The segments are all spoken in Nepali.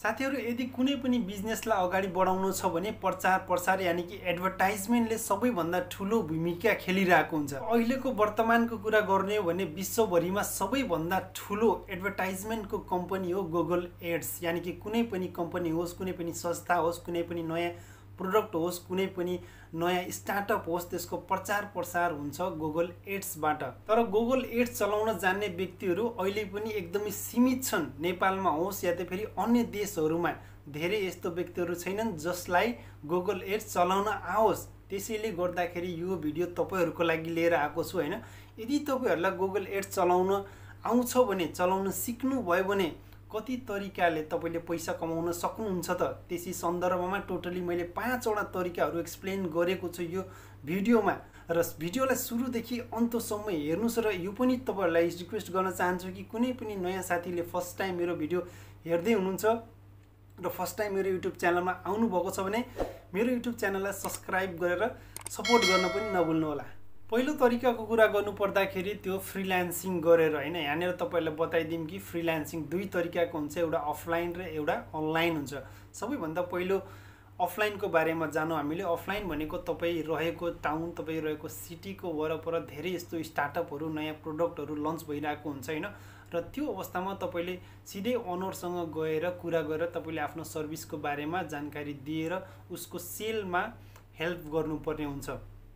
साथीहरु यदि कुनै पनि बिजनेसलाई अगाडि बढाउनु छ भने प्रचार प्रसार यानी कि एडभर्टाइजमेन्टले सबैभन्दा ठूलो भूमिका खेलिरहेको हुन्छ। अहिलेको वर्तमानको कुरा गर्ने हो भने विश्वभरिमा सबैभन्दा ठूलो एडभर्टाइजमेन्टको कम्पनी हो गुगल एड्स। यानी कि कुनै पनि कम्पनी होस्, कुनै पनि संस्था होस्, कुनै पनि नयाँ प्रोडक्ट होस्, कुनै पनि नयाँ स्टार्टअप होस्, त्यसको प्रचार प्रसार हुन्छ गुगल एड्सबाट। तर गुगल एड्स चलाउन जान्ने व्यक्तिहरू अहिले पनि एकदमै सीमित छन्। नेपालमा होस् या त फेरि अन्य देशहरूमा धेरै यस्तो व्यक्तिहरू छैनन् जसलाई गुगल एड्स चलाउन आओस्। त्यसैले गर्दाखेरि यो भिडियो तपाईहरुको लागि लिएर आएको छु हैन। यदि तपाईहरुलाई गुगल एड्स चलाउन आउँछ भने, चलाउन सिक्नु भयो भने कति तरिकाले तपाईले पैसा कमाउन सक्नुहुन्छ त, त्यसै सन्दर्भमा टोटली मैले 5 वटा तरिकाहरू एक्सप्लेन गरेको छु यो भिडियोमा। र भिडियोलाई सुरुदेखि अन्तसम्म हेर्नुस्। र यो पनि तपाईहरुलाई रिक्वेस्ट गर्न चाहन्छु कि कुनै पनि नयाँ साथीले फर्स्ट टाइम मेरो भिडियो हेर्दै हुनुहुन्छ र फर्स्ट टाइम मेरो युट्युब च्यानलमा आउनु भएको छ भने मेरो युट्युब च्यानललाई सब्स्क्राइब गरेर सपोर्ट गर्न पनि नभुल्नु होला। पहिलो तरिकाको कुरा गर्नु पर्दाखेरि त्यो फ्रीलान्सिङ गरेर हैन। यहाँनिर तपाईहरुलाई बताइदिम कि फ्रीलान्सिङ दुई तरिकाको हुन्छ, एउटा अफलाइन र एउटा अनलाइन हुन्छ। सबैभन्दा पहिलो अफलाइनको बारेमा जानु हामीले। अफलाइन भनेको तपाई रहेको टाउन, तपाई रहेको सिटीको वरपर धेरै यस्तो स्टार्टअपहरू, नयाँ प्रोडक्टहरू लन्च भइरहेको हुन्छ हैन। र त्यो अवस्थामा तपाईले सिधै ओनरसँग गएर कुरा गरेर तपाईले आफ्नो सर्भिसको बारेमा जानकारी दिएर उसको सेलमा हेल्प गर्नुपर्ने हुन्छ।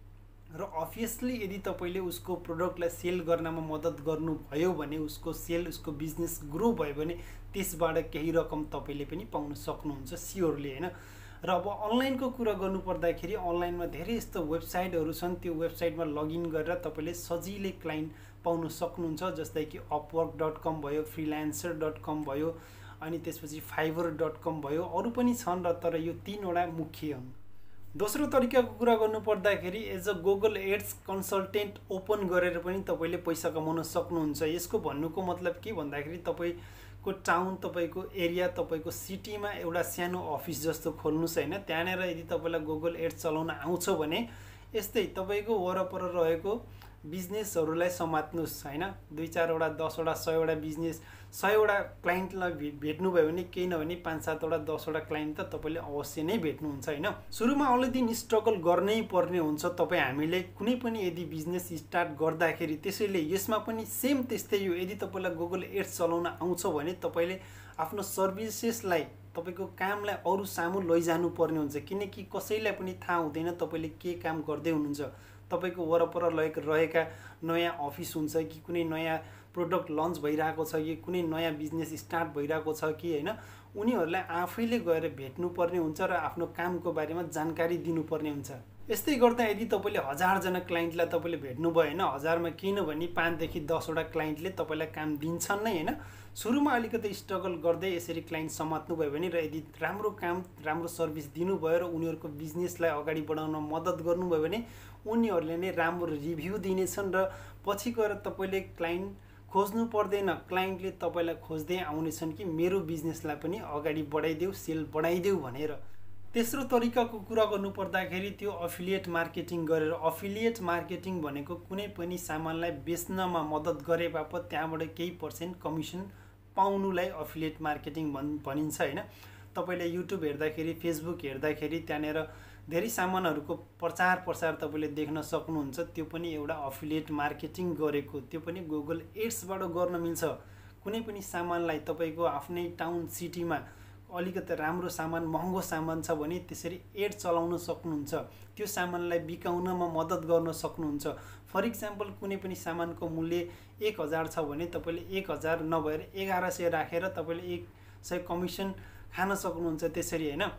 र अभियसली यदि तपाईले उसको प्रोडक्टलाई सेल गर्नमा मद्दत गर्नुभयो भने उसको सेल, उसको बिजनेस ग्रो भयो भने त्यसबाट केही रकम तपाईले पनि पाउन सक्नुहुन्छ स्योरली हैन। र अब अनलाइनको कुरा गर्नु पर्दाखेरि अनलाइनमा धेरै यस्तो वेबसाइटहरू छन्। त्यो वेबसाइटमा लगइन गरेर तपाईले सजिलै क्लाइन्ट पाउन सक्नुहुन्छ। जस्तै कि upwork.com भयो, freelancer.com भयो, अनि त्यसपछि fiverr.com भयो, अरु पनि छन् र तर यो 3 वटा मुख्य हुन्। दोस्रो तरिकाको कुरा गर्नु पर्दाखेरि as a Google ads consultant open गरेर पनि तपाईले पैसा कमाउन सक्नुहुन्छ। यसको भन्नुको मतलब के भन्दाखेरि तपाईको टाउन, तपाईको एरिया, तपाईको सिटीमा एउटा सानो अफिस जस्तो खोल्नुस् हैन। त्यहाँनेर यदि तपाईलाई गुगल एड्स चलाउन आउँछ भने यस्तै तपाईको वरपर रहेको बिजनेसहरूलाई समात्नुस् हैन। 2-4 वटा, 10 वटा, 100 वटा बिजनेस, 100 वटा क्लाइन्टलाई भेट्नु भयो भने केही नभने 5-7 वटा, 10 वटा क्लाइन्ट त तपाईले अवश्य नै भेट्नुहुन्छ हैन। सुरुमा अलि स्ट्रगल गर्नै पर्ने हुन्छ तपाई हामीले कुनै पनि यदि बिजनेस स्टार्ट गर्दाखेरि। त्यसैले यसमा पनि सेम त्यस्तै हो। यदि तपाईलाई गुगल एड्स चलाउन आउँछ भने तपाईले आफ्नो सर्भिसेसलाई, तपाईको कामलाई अरु सामु लैजानु पर्ने हुन्छ। किनकि कसैलाई पनि थाहा हुँदैन तपाईले के काम गर्दै हुनुहुन्छ। तपाईको वरपर रहेका नयाँ अफिस हुन्छ कि कुनै नयाँ प्रोडक्ट लन्च भइरहेको छ कि कुनै नयाँ बिजनेस स्टार्ट भइरहेको छ कि हैन, उनीहरुलाई आफैले गएर भेट्नु पर्ने हुन्छ र आफ्नो कामको बारेमा जानकारी दिनुपर्ने हुन्छ। यस्तै गर्दा यदि तपाईले 1000 जना क्लाइन्टलाई तपाईले भेट्नु भयो हैन, 1000 मा किन भने 5 देखि 10 वटा क्लाइन्टले तपाईलाई काम दिन्छन् नै हैन। सुरुमा अलिकति स्ट्रगल गर्दै यसरी क्लाइन्ट समात्नु भयो भने र यदि राम्रो काम, राम्रो सर्भिस दिनुभयो र उनीहरुको बिजनेसलाई अगाडि बढाउन मद्दत गर्नुभयो भने उनीहरुले नै राम्रो रिभ्यु दिनेछन् र पछि गएर तपाईले क्लाइन्ट खोज्नु पर्दैन। क्लाइन्टले तपाईलाई खोज्दै आउनेछन् कि मेरो बिजनेसलाई पनि अगाडि बढाइदेऊ, सेल बढाइदेऊ भनेर। तेस्रो तरिकाको कुरा गर्नु पर्दाखेरि त्यो अफिलिएट मार्केटिङ गरेर। अफिलिएट मार्केटिङ भनेको कुनै पनि सामानलाई बेच्नमा मद्दत गरे बापत त्यहाँबाट केही % कमिसन पाउनुलाई अफिलिएट मार्केटिङ भनिन्छ हैन। तपाईले युट्युब हेर्दाखेरि, फेसबुक हेर्दाखेरि त्यहाँनेर धेरै सामानहरुको प्रचार प्रसार तपाईले देख्न सक्नुहुन्छ। त्यो पनि एउटा अफिलिएट मार्केटिङ गरेको, त्यो पनि गुगल एड्सबाट गर्न मिल्छ। कुनै पनि सामानलाई तपाईको आफ्नै टाउन, सिटीमा अलिकति राम्रो सामान, महँगो सामान छ भने त्यसरी एड चलाउन सक्नुहुन्छ। त्यो सामानलाई बिकाउनमा मद्दत गर्न सक्नुहुन्छ। फर एक्जाम्पल कुनै पनि सामानको मूल्य 1000 छ भने तपाईले 1000 नभएर 1100 राखेर तपाईले 100 कमिसन खान सक्नुहुन्छ त्यसरी हैन।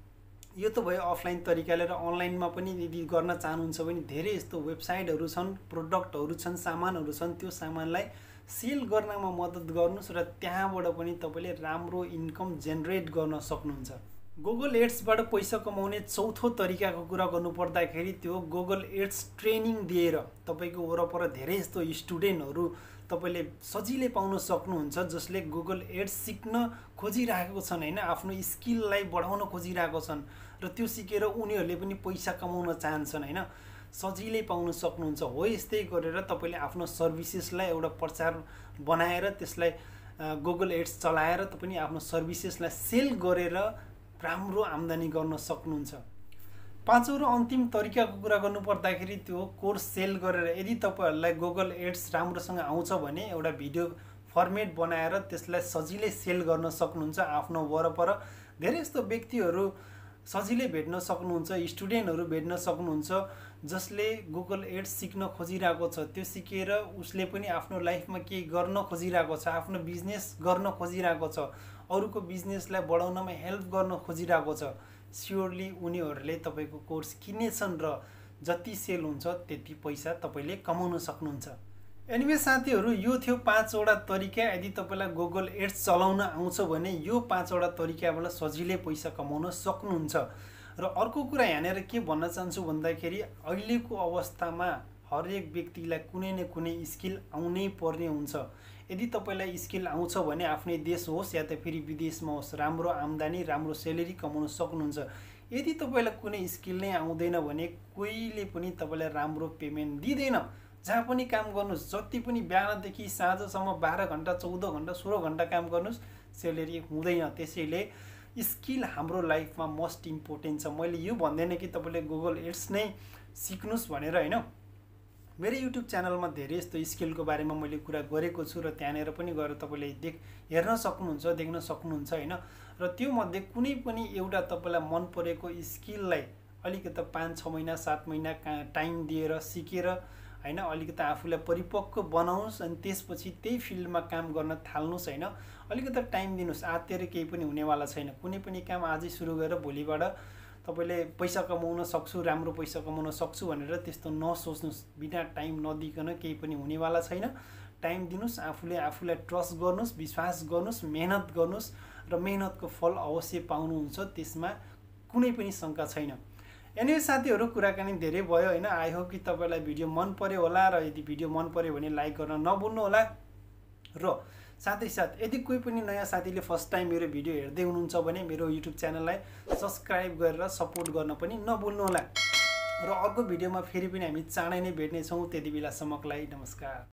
यो त भयो अफलाइन तरिकाले। र अनलाइनमा पनि यदि गर्न चाहनुहुन्छ भने धेरै यस्तो वेबसाइटहरू छन्, प्रोडक्टहरू छन्, सामानहरू छन्। त्यो सामानलाई सेल गर्नमा मद्दत गर्नुस् र त्यहाँबाट पनि तपाईले राम्रो इन्कम जेनेरेट गर्न सक्नुहुन्छ। गुगल एड्सबाट पैसा कमाउने चौथो तरिकाको कुरा गर्नु पर्दाखेरि त्यो गुगल एड्स ट्रेनिङ दिएर। तपाईको वरपर धेरै यस्तो स्टुडेन्टहरू तपाईले सजिलै पाउन सक्नुहुन्छ जसले गुगल एड्स सिक्न खोजिरहेको छन् हैन, आफ्नो स्किललाई बढाउन खोजिरहेको छन् र त्यो सिकेर उनीहरुले पनि पैसा कमाउन चाहन्छन् हैन। सजिलै पाउन सक्नुहुन्छ। हो यस्तै गरेर तपाईले आफ्नो सर्भिसेसलाई एउटा प्रचार बनाएर त्यसलाई गुगल एड्स चलाएर पनि आफ्नो सर्भिसेसलाई सेल गरेर राम्रो आम्दानी गर्न सक्नुहुन्छ। पाँचौं र अन्तिम तरिकाको कुरा गर्नु पर्दाखेरि त्यो कोर्स सेल गरेर यदि तपाईहरुलाई गुगल एड्स राम्रोसँग आउँछ भने एउटा भिडियो फर्मेट बनाएर त्यसलाई सजिलै सेल गर्न सक्नुहुन्छ। आफ्नो वरपर धेरै यस्तो व्यक्तिहरू सजिलै भेट्न सक्नुहुन्छ, स्टुडेन्टहरू भेट्न सक्नुहुन्छ जसले गुगल एड्स सिक्न खोजिरहेको छ। त्यो सिकेर उसले पनि आफ्नो लाइफमा केही गर्न खोजिरहेको छ, आफ्नो बिजनेस गर्न खोजिरहेको छ, अरूको बिजनेसलाई बढाउनमा हेल्प गर्न खोजिरहेको छ। स्योरली उनीहरूले तपाईको कोर्स किनेछन् र जति सेल हुन्छ त्यति पैसा तपाईले कमाउन सक्नुहुन्छ। एनिवे साथीहरू, यो थियो 5 वटा तरिका। यदि तपाईलाई गुगल एड्स चलाउन आउँछ भने यो 5 वटा तरिकाबाट सजिलै पैसा कमाउन सक्नुहुन्छ। र अर्को कुरा यहाँनिर के भन्न चाहन्छु भन्दाखेरि अहिलेको अवस्थामा हरेक व्यक्तिलाई कुनै न कुनै स्किल आउनै पर्ने हुन्छ। यदि तपाईलाई स्किल आउँछ भने आफ्नै देश होस् या त फेरि विदेशमा होस्, राम्रो आम्दानी, राम्रो सेलेरी कमाउन सक्नुहुन्छ। यदि तपाईलाई कुनै स्किल नै आउँदैन भने कोहीले पनि तपाईलाई राम्रो पेमेन्ट दिँदैन। जहाँ पनि काम गर्नुस्, जति पनि बिहानदेखि साँझसम्म 12 घण्टा 14 घण्टा 16 घण्टा काम गर्नुस्, सेलेरी हुँदैन। त्यसैले स्किल हाम्रो लाइफमा मोस्ट इम्पोर्टेन्ट छ। मैले यो भन्दैन कि तपाईले गुगल एड्स नै सिक्नुस् भनेर हैन। मेरो युट्युब च्यानलमा धेरै यस्तो स्किलको बारेमा मैले कुरा गरेको छु र त्यहाँनेर पनि गएर तपाईले हेर्न सक्नुहुन्छ, देख्न सक्नुहुन्छ हैन। र त्यो मध्ये कुनै पनि एउटा तपाईलाई मन परेको स्किललाई अलिकति 5-6 महिना 7 महिना टाइम दिएर सिकेर हैन अलिकति आफूलाई परिपक्व बनाउनुस् अनि त्यसपछि त्यही फिल्डमा काम गर्न थाल्नुस् हैन। अलिकति टाइम दिनुस्, आत्तिएर केही पनि हुनेवाला छैन। कुनै पनि काम आजै सुरु गरेर भोलिबाट तपाईले पैसा कमाउन सक्छु, राम्रो पैसा कमाउन सक्छु भनेर त्यस्तो नसोच्नुस्। बिना टाइम नदिकन केही पनि हुनेवाला छैन। टाइम दिनुस्, आफूलाई ट्रस्ट गर्नुस्, विश्वास गर्नुस्, मेहनत गर्नुस् र मेहनतको फल अवश्य पाउनुहुन्छ, त्यसमा कुनै पनि शंका छैन। एनिवे साथीहरू, कुराकानी धेरै भयो हैन। आई होप कि तपाईलाई भिडियो मन पर्यो होला र यदि भिडियो मन पर्यो भने लाइक गर्न नभुल्नु होला। र साथै साथ यदि कोही पनि नयाँ साथीले फर्स्ट टाइम मेरो भिडियो हेर्दै हुनुहुन्छ भने मेरो युट्युब च्यानललाई सब्स्क्राइब गरेर सपोर्ट गर्न पनि नभुल्नु होला। र अर्को भिडियोमा फेरि पनि हामी चाँडै नै भेट्ने छौं। त्यति बेलासम्मको लागि नमस्कार।